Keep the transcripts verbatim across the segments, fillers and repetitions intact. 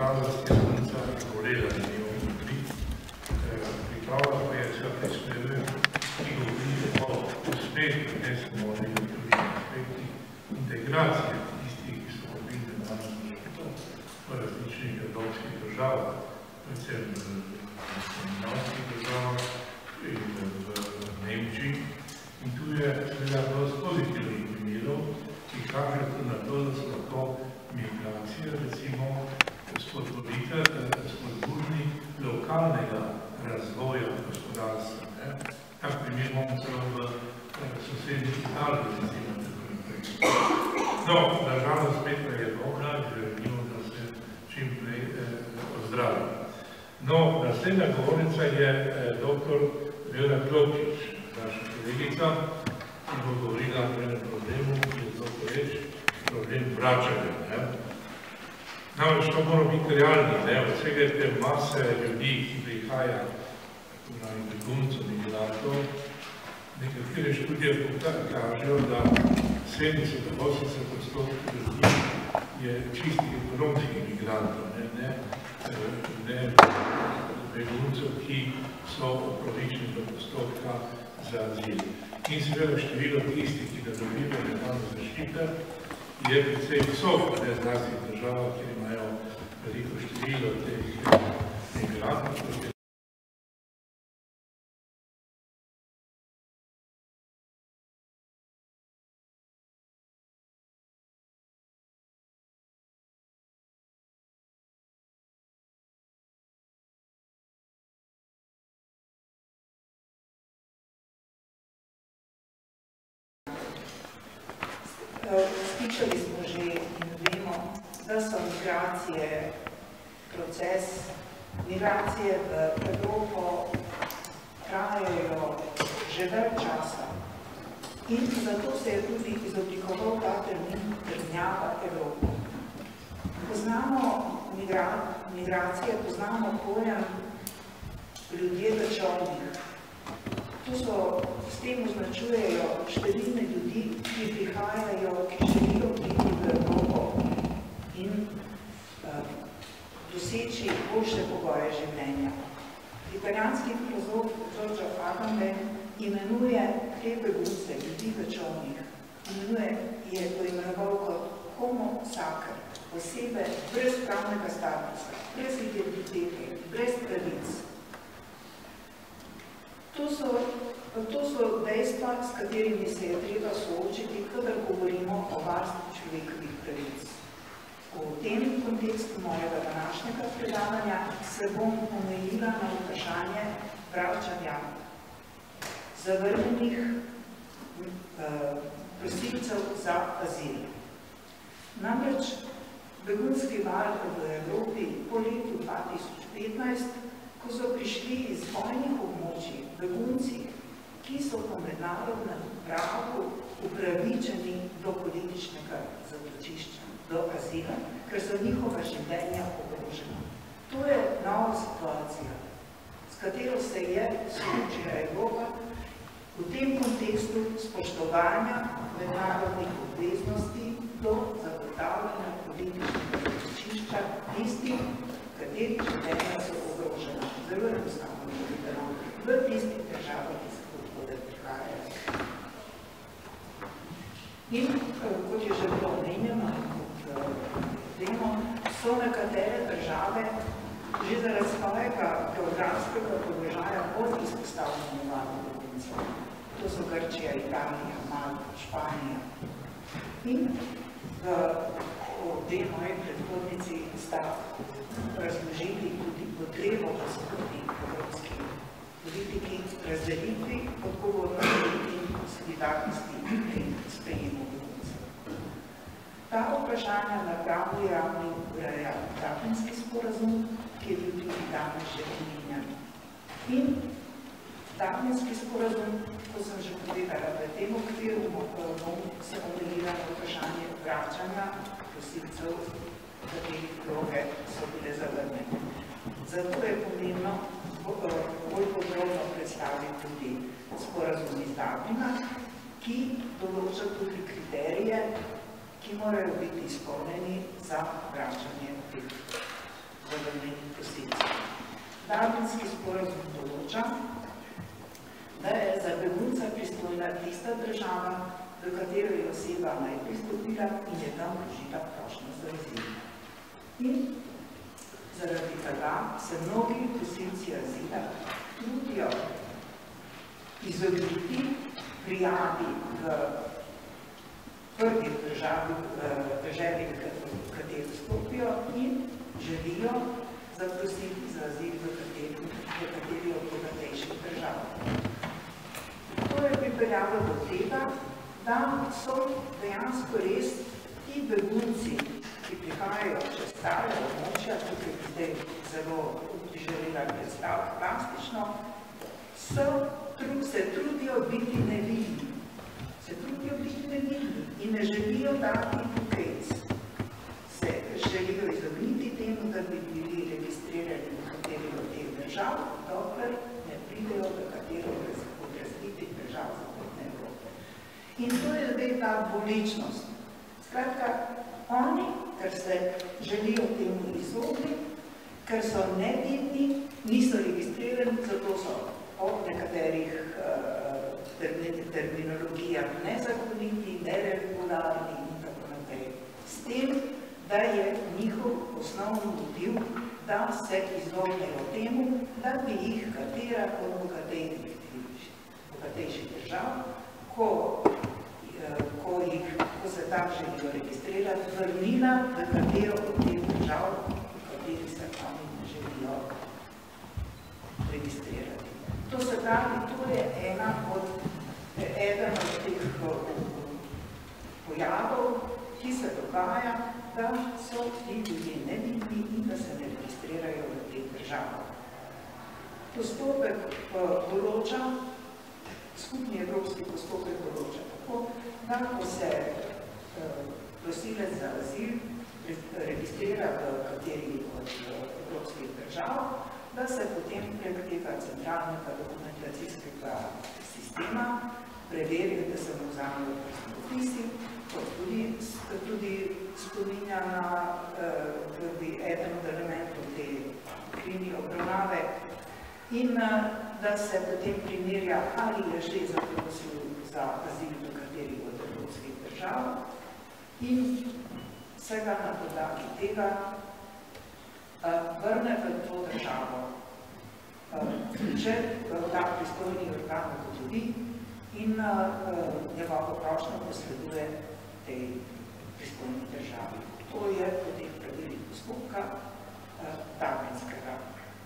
pripravljenost je ulica govorila in je umri. Pripravljala pa je vse prispeve, ki govori o uspehu, ne samo o negativnih aspektih integracije tistih, ki so dobili denarno zaščito v različnih evropskih državah, predvsem v skandinavskih državah in v Nemčiji. In tu je seveda dosti pozitivnih primerov, ki kažejo na to, da so lahko migracije, recimo, spodbudite, spodbudni lokalnega razvoja gospodarstva. Tak primer imamo celo v sosednjih Italiji, recimo, tako naprej. No, država spet pa je dobra, želimo, da se čim prej ozdravi. No, naslednja govornica je doktor Vera Klopčič, naša kolegica, ki bo govorila o enem problemu, ki je zelo reč, problem vračanja. Namreč to mora biti realni, od vsega te mase ljudi, ki prihaja na beguncev, migrantov, nekatere študije kažejo, da sedemdeset do osemdeset odstotkov ljudi je čistih ekonomskih migrantov, ne beguncev, ki so upravičeni do postopka za azil. In seveda število tistih, ki da dobijo mednarodne zaščite, je precej visoko, ne zlasti v državah, kjer imajo veliko število teh migrantov. Slišali smo že in vemo, da so migracije proces. Migracije v Evropo trajajo že več časa in zato se je tudi izoblikoval ta termin trdnjava Evropo. Poznamo migracije, poznamo pojem ljudje v čolnih. Tu so, s tem označujejo številne ljudi, ki prihajajo, ki želijo priti v Evropo in doseči boljše pogoje življenja. Italijanski filozof Giorgio Agamben imenuje te begunce, ljudi v čolnih, imenuje, je poimenoval kot homo sacer, osebe brez pravnega statusa, brez identitete, brez pravic. To so, to so dejstva, s katerimi se je treba soočiti, kadar govorimo o varstvu človekovih pravic. V tem kontekstu mojega današnjega predavanja se bom omejila na vprašanje vračanja zavrnjenih prosilcev za azil. Namreč begunski val v Evropi po letu dva tisoč petnajst, ko so prišli iz vojnih območij begunci, ki so po mednarodnem pravu upravičeni do političnega zatočišča, do azila, ker so njihova življenja ogrožena. To je nova situacija, s katero se je soočila Evropa v tem kontekstu spoštovanja mednarodnih obveznosti do zagotavljanja političnega zatočišča tistih, katerih življenja so ogrožena. Zelo enostavno povedano, v tistih državah, ki se odhode prihajajo. In, kot je že bilo omenjeno, vemo, so nekatere države že zaradi svojega geografskega položaja bolj izpostavljene valu beguncev. To so Grčija, Italija, Malta, Španija. In obe moji predhodnici sta razložili tudi potrebo po skupni evropski politiki, razdelitvi odgovornosti in solidarnosti pri sprejemu beguncev. Ta vprašanja na pravni ravni ureja Dublinski sporazum, ki je bil tudi danes že omenjen. In Dublinski sporazum, ko sem že povedala, v tem okviru bom se omejila na vprašanje vračanja prosilcev, katerih vloge so bile zavrnjene. Zato je pomembno bolj podrobno predstaviti tudi sporazum iz Dublina, ki določa tudi kriterije, ki morajo biti izpolnjeni za vračanje teh zavrnjenih prosilcev. Dublinski sporazum določa, da je za begunca pristojna tista država, v katero je oseba najprej stopila in je tam vložila prošnjo za azil. In zaradi tega se mnogi prosilci azila trudijo izogniti prijavi v prvi državi, državi, v kateri stopijo in želijo zaprositi za azil v kateri od bogatejših držav. To je pripeljalo do tega, da so dejansko res ti begunci, ki prihajajo čez stare območja, tukaj bi zdaj zelo želela predstaviti plastično, se trudijo biti nevidni. Se trudijo biti nevidni in ne želijo dati tukaj. Se želijo izogniti temu, da bi bili registrirani v kateri od teh držav, dokler ne pridejo v katero od razvitih držav Zahodne Evrope. In to je zdaj ta dvoličnost. Skratka, oni, ker se želijo temu izogniti, ker so nevidni, niso registrirani, zato so po nekaterih uh, terminologijah nezakoniti, neregularni in tako naprej. S tem, da je njihov osnovni motiv, da se izognejo temu, da bi jih katera od bogatejših držav, ko, ko, jih, ko se tam želijo registrirati, vrnila v katero od teh držav, v kateri se oni ne želijo registrirati. To se pravi, to je ena od, eden od teh pojavov, ki se dogaja, da so ti ljudje nevidni in da se ne registrirajo v teh državah. Postopek določa, skupni evropski postopek določa tako, da ko se prosilec za azil registrira v kateri od evropskih držav, da se potem prek tega centralnega dokumentacijskega sistema preveri, da se mu vzamejo prstopisi, kot tudi, tudi spominja na tudi eden od elementov te krini obravnave in da se potem primerja, ali je že zaprosil za azil v kateri od evropskih držav in vsega na podlagi tega vrne v to državo. Če ta pristojni organ ugotovi in njegovo prošnjo posreduje tej pristojni državi. To je po teh pravilih postopka dublinskega.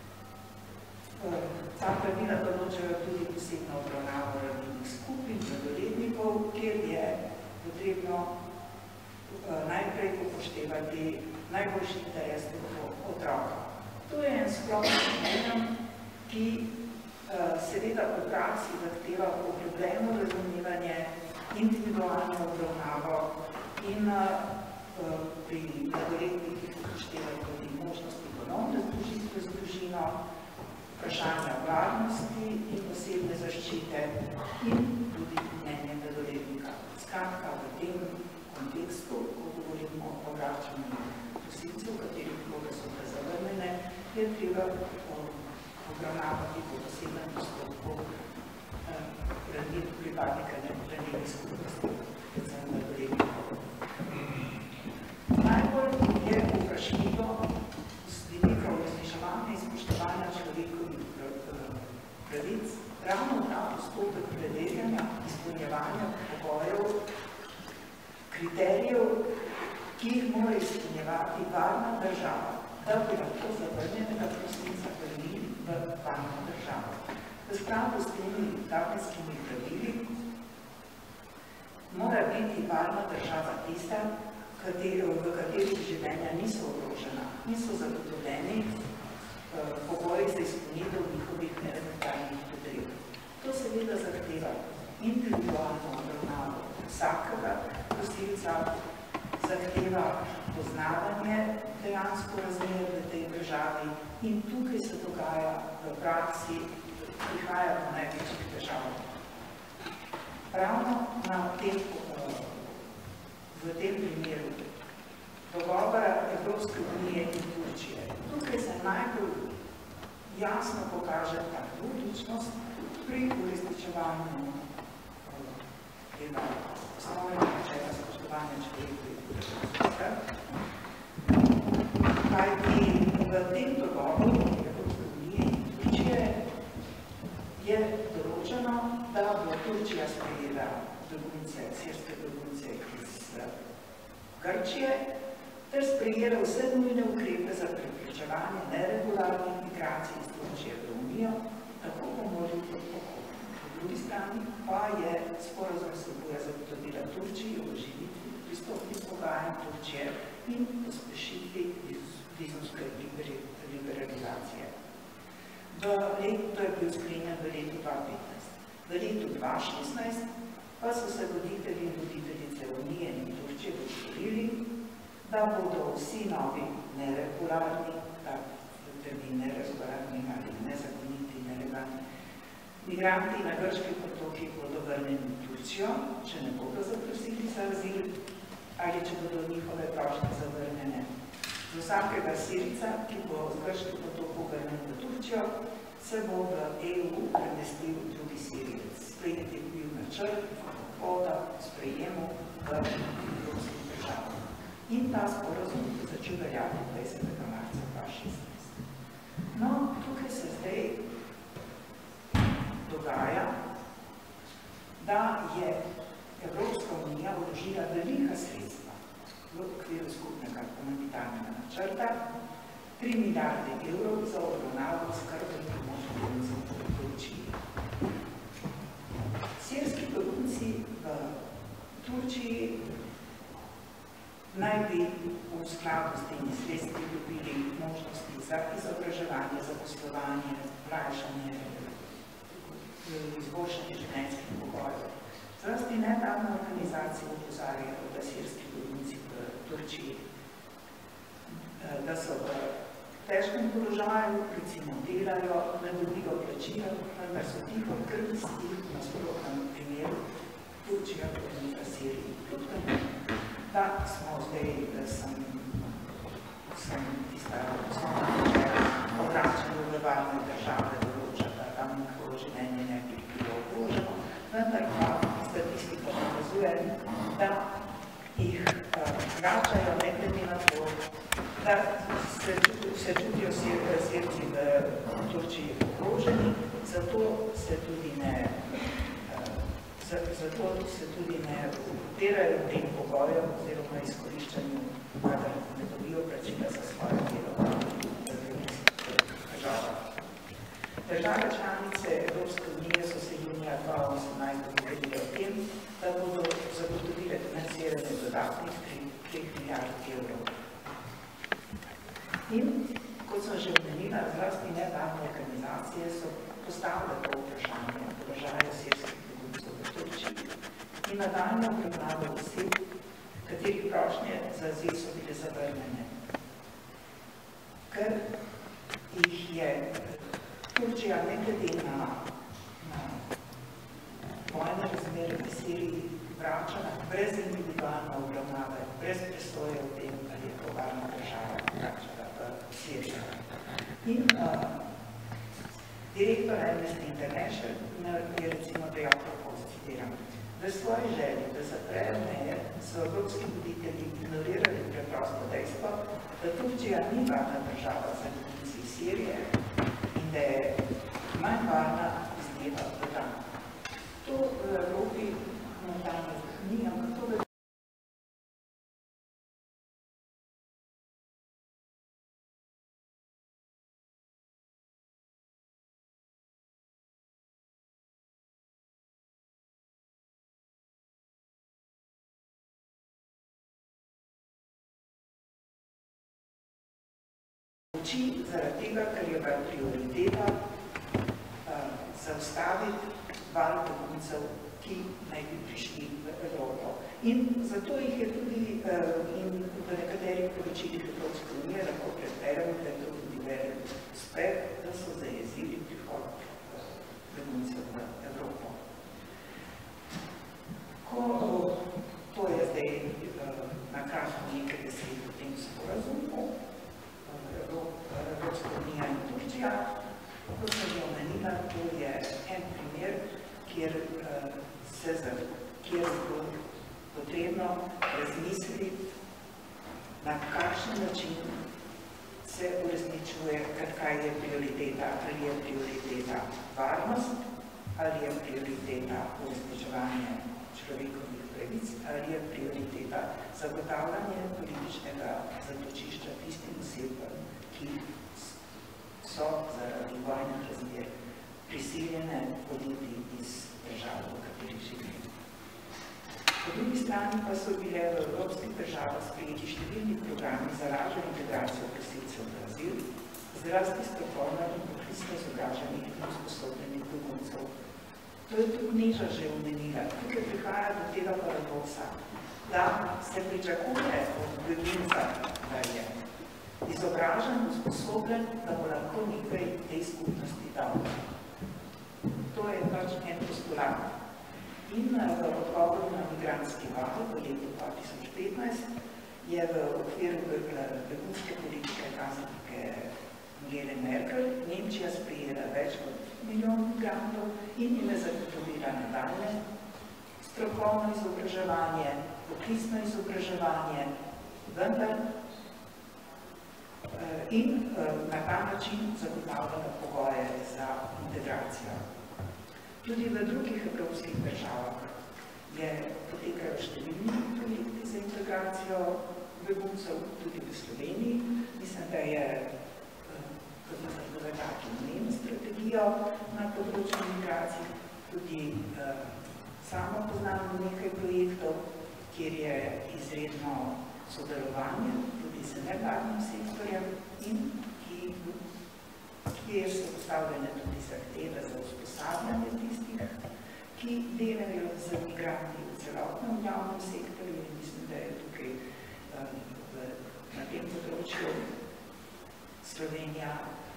Ta pravila določajo tudi posebno obravnavo ranljivih skupin, mladoletnikov, kjer je potrebno najprej upoštevati najboljši interes otroka. To je en splošen namen, ki seveda v praksi zahteva poglobljeno razumevanje, individualno obravnavo in pri mladoletnikih upoštevajo tudi možnosti ponovne združitve z družino, vprašanja varnosti in osebne zaščite in tudi mnenje mladoletnika. Skratka, v tem kontekstu, ko govorimo o vračanju prosilcev, katerih vloge so bile zavrnjene, je treba obravnavati po posebnem postopku pripadnika ranljivih skupnosti, predvsem mladoletnikov. Najbolj je vprašljivo z vidika uresničevanja in spoštovanja človekovih pravic ravno ta postopek preverjanja, izpolnjevanja pogojev, kriterijev, ki jih mora izpolnjevati varna država, da bi lahko zavrnjenega prosilca vrnili v varno državo. V skladu s temi dublinskimi pravili mora biti varna država tista, v kateri življenja niso ogrožena in so zagotovljeni pogoji za izpolnitev njihovih elementarnih potreb. To seveda zahteva individualno obravnavo vsakega prosilca, zahteva poznavanje dejansko razmer v tej državi in tukaj se dogaja v praksi, prihaja do največjih težav. Ravno na tem, v tem primeru dogovora Evropske unije in Turčije. Tukaj se najbolj jasno pokaže ta dvoličnost pri uresničevanju tega osnovnega načela spoštovanja človekovih pravic. Kajti v tem dogovoru Evropske unije in Turčije je določeno, da bo Turčija sprejela begunce, sirske begunce iz Grčije, ter sprejela vse nujne ukrepe za preprečevanje neregularnih migracij iz Turčije v Unijo, tako po morju kot po kopnu. Po drugi strani pa je sporazum vsebuje zagotovila Turčiji o oživitvi pristopnih pogajanj Turčije in pospešitvi vizumske liberalizacije. V letu, to je bil sklenjen v letu dva tisoč petnajst. V letu dva tisoč šestnajst pa so se voditelji in voditeljice Unije in Turčije dogovorili, da bodo vsi novi neregularni, tak termin neregularni ali nezakoniti, nelegalni migranti na grških otokih bodo vrnjeni v Turčijo, če ne bodo zaprosili za azil ali če bodo njihove prošnje zavrnjene. Z vsakega Sirica, ki bo z grških otokov vrnjen v Turčijo, se bo v E U premestil drugi Sirijec. Sprejet je bil načrt poda sprejemu v evropskih državah. In ta sporazum je začel veljati dvajsetega marca dva tisoč šestnajst. No, tukaj se zdaj dogaja, da je Evropska unija vložila velika sredstva v okviru skupnega humanitarnega načrta, tri milijarde evrov za obravnavo skrbe in pomoč beguncem v Turčiji. Sirski begunci v Turčiji naj bi v skladu s temi sredstvi dobili možnosti za izobraževanje, zaposlovanje, lajšanje, izboljšanje življenjskih pogojev. Zlasti nedavne organizacije opozarjajo, da sirski begunci v Turčiji, da so v težkem položaju, recimo delajo, ne dobijo plačila, vendar so tiho krvisti v nasprotnem primeru Turčija podnika Siriji. Kljub temu, da smo zdaj, da sem, sem tista osnovna načela obračanja v varne države določa, da tam njihovo življenje ne bi bilo ogroženo, vendar pa statistika pokazuje, da jih vračajo ne glede na to, da se, se čutijo Sirci v Turčiji ogroženi, zato se tudi ne zato se tudi ne upirajo tem pogojem oziroma izkoriščanju, kadar ne dobijo plačila za svoje delo v drugih državah. Države članice Evropske unije so se junija dva tisoč osemnajst dogovorile o tem, da bodo zagotovile financiranje dodatnih treh milijard evrov. In, kot sem že omenila, zlasti nedavne organizacije so postavile to vprašanje položaja sirskih beguncev v Turčiji in nadaljnje obravnave oseb, katerih prošnje za azil so bile zavrnjene. Ker jih je Turčija ne glede na, na vojne razmere v Siriji vračala brez individualne obravnave, brez presoje o tem, ali je to varna država vračala v Sirijo. In uh, direktor Amnesty International je recimo dejal tako, citiram, v svoji želji, da zaprejo meje, so evropski voditelji ignorirali preprosto dejstvo, da Turčija ni varna država za begunce iz Sirije in da je manj varna iz dneva v dan. To v Evropi momentalno ni, ampak to da oči zaradi tega, ker je bila prioriteta uh, zaustaviti val beguncev, ki naj bi prišli v Evropo. In zato jih je tudi uh, in v nekaterih poročilih Evropske unije lahko preberemo, da je to tudi velik uspeh, da so zajezili prihod uh, beguncev v Evropo. Ko, uh, to je zdaj uh, na kratko nekaj besed o tem, skupino razmisli, na kakšen način se uresničuje, kaj je prioriteta, ali je prioriteta varnost, ali je prioriteta uresničevanje človekovih pravic, ali je prioriteta zagotavljanje političnega zatočišča tistim osebam, ki so zaradi vojnih razmer prisiljene oditi iz držav, v kateri živijo. Po drugi strani pa so bile v evropskih državah sprejeti številni programi za lažjo integracijo prosilcev v azil, zlasti strokovno in poklicno izobraženih in usposobljenih beguncev. To je tudi Neža že omenila. Tukaj prihaja do tega paradoksa, da se pričakuje od begunca, da je izobražen, usposobljen, da bo lahko nekaj tej skupnosti dal. To je pač en postulat. In v odgovoru na migrantski val v letu dva tisoč petnajst je v okviru begunske politike kanclerke Angele Merkel Nemčija sprejela več kot milijon migrantov in jim je zagotovila nadaljnje strokovno izobraževanje, poklicno izobraževanje, vendar in na ta način zagotavljala pogoje za integracijo. Tudi v drugih evropskih državah je potekajo številni projekti za integracijo beguncev, tudi v Sloveniji. Mislim, da je profesor Govedak imel strategijo na področju migracij. Tudi sama poznam nekaj projektov, kjer je izredno sodelovanje tudi z nevladnim sektorjem in kjer so postavljene tudi zahteve za usposabljanje tistih, ki delajo z migranti v celotnem javnem sektorju in mislim, da je tukaj na tem področju Slovenija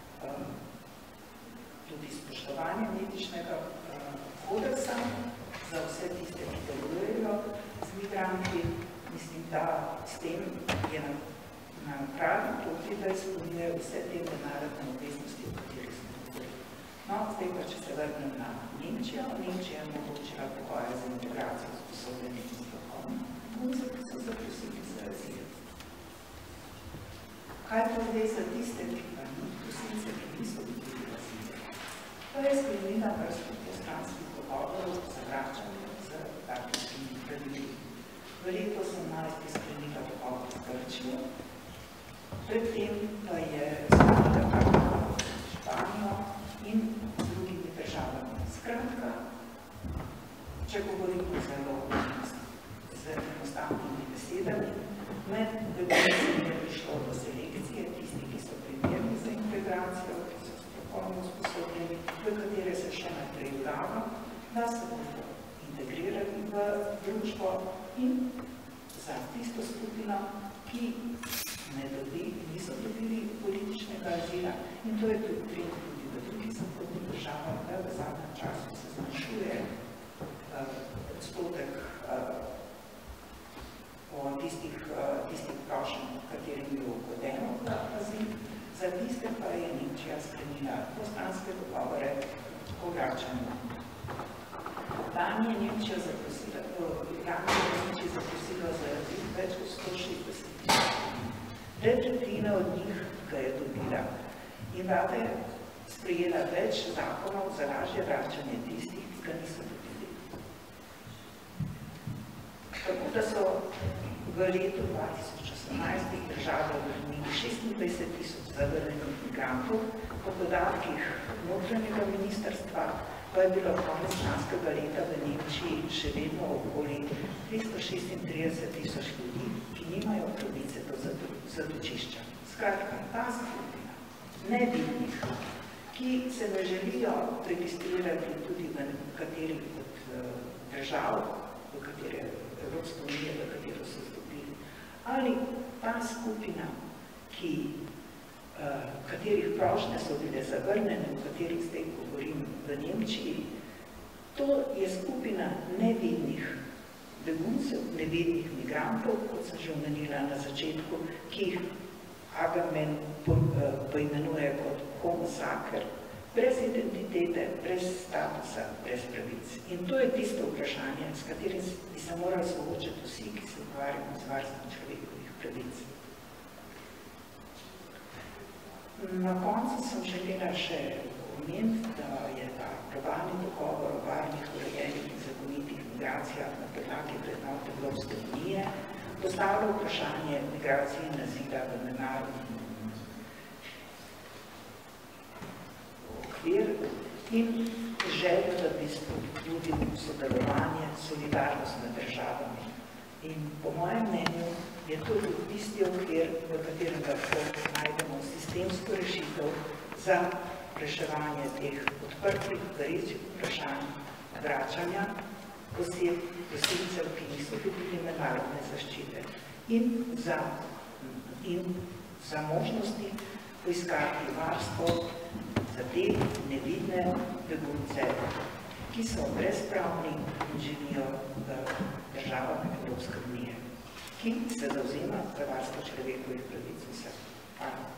tudi spoštovanje etičnega kodeksa za vse tiste, ki delujejo z migranti. Mislim, da s tem je na pravi poti, da izpolnjuje vse te mednarodne obveznosti, o katerih smo govorili. No, zdaj pa, če se vrnem na Nemčijo. Nemčija je omogočila pogoje za integracijo usposobljenih in strokovnih beguncev, ki so zaprosili za azil. Kaj pa zdaj za tiste, ki pa ni prosilce, ki niso dobili azil? To je sklenila vrsto postranskih dogovorov za vračanje z takšnimi pravili. V letu osemnajst je sklenila dogovor z Grčijo, predtem pa je sklenila dogovor z Španijo in z drugimi državami. Skratka, če govorimo zelo z enostavnimi besedami, med beguncem je prišlo do selekcije tistih, ki so primerni za integracijo, ki so strokovno usposobljeni, v katere se še naprej vlaga, da se bodo integrirali v družbo in za tisto skupino, ki ne dobi, niso dobili političnega azila. In to je tudi trend tudi v drugih zahodnih državah, da v zadnjem času se zmanjšuje odstotek o tistih prošenj, katerim je ugodeno v azil. Za tiste pa je Nemčija sklenila postranske dogovore o vračanju. Lani je Nemčija zaprosila za azil več kot sto šestdeset tisoč. Pred tretjina od njih ga je dobila in vlada je sprejela več zakonov za lažje vračanje tistih, ki ga niso dobili. Tako da so v letu dva tisoč osemnajst države vrnili šestindvajset tisoč zavrnjenih migrantov, po podatkih notranjega ministrstva pa je bilo konec lanskega leta v Nemčiji še vedno okoli tristo šestintrideset tisoč ljudi, ki nimajo pravice do zatočišča. Skratka, ta skupina nevidnih, ki se ne želijo registrirati tudi v katerih od držav, v katere Evropske unije, v katero so vstopili, ali ta skupina, ki katerih prošnje so bile zavrnjene, o katerih zdaj govorim v Nemčiji, to je skupina nevidnih beguncev, nevidnih migrantov, kot sem že omenila na začetku, ki jih Agamben poimenuje kot homo sacer, brez identitete, brez statusa, brez pravic. In to je tisto vprašanje, s katerim bi se se morajo soočati vsi, ki se ukvarjamo z varstvom človekovih pravic. Na koncu sem želela še omeniti, da je ta globalni dogovor o varnih, urejenih in zakonitih migracijah na podlagi vrednot Evropske unije postavlja vprašanje migracije in azila v mednarodni okvir in željo, da bi spodbudil sodelovanje, solidarnost med državami. In po mojem mnenju je to tisti okvir, v katerem lahko najdemo sistemsko rešitev za reševanje teh odprtih, perečih vprašanj vračanja oseb, prosilcev, ki niso dobili mednarodne zaščite, in za, in za možnosti poiskati varstvo za te nevidne begunce, ki so brezpravni in živijo v državah Evropske unije, ki se zavzema za varstvo človekovih pravic vseh. Hvala.